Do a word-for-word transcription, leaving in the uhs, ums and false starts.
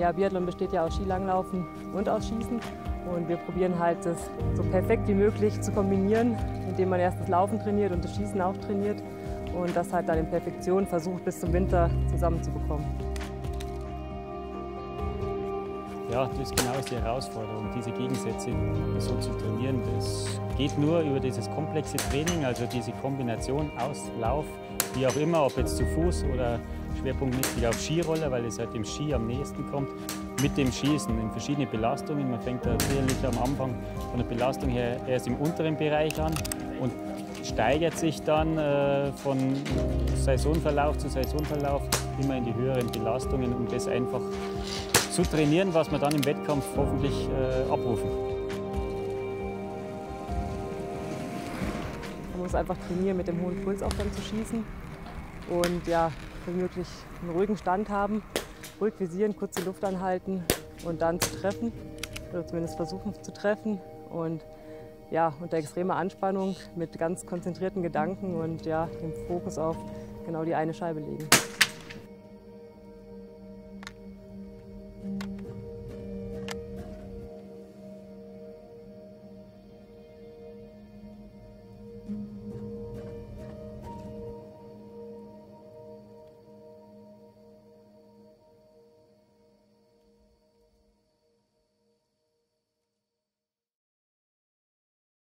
ja, Biathlon besteht ja aus Skilanglaufen und aus Schießen. Und wir probieren halt, das so perfekt wie möglich zu kombinieren, indem man erst das Laufen trainiert und das Schießen auch trainiert. Und das halt dann in Perfektion versucht, bis zum Winter zusammenzubekommen. Ja, das ist genau die Herausforderung, diese Gegensätze so zu trainieren. Das geht nur über dieses komplexe Training, also diese Kombination aus Lauf, wie auch immer, ob jetzt zu Fuß oder schwerpunktmäßig auf Skiroller, weil es halt dem Ski am nächsten kommt, mit dem Schießen in verschiedene Belastungen. Man fängt natürlich am Anfang von der Belastung her erst im unteren Bereich an und steigert sich dann äh, von Saisonverlauf zu Saisonverlauf immer in die höheren Belastungen, um das einfach zu trainieren, was wir dann im Wettkampf hoffentlich äh, abrufen. Man muss einfach trainieren, mit dem hohen Puls auch dann zu schießen und ja, wenn möglich einen ruhigen Stand haben, ruhig visieren, kurze Luft anhalten und dann zu treffen oder zumindest versuchen zu treffen und ja, unter extremer Anspannung mit ganz konzentrierten Gedanken und ja, dem Fokus auf genau die eine Scheibe legen.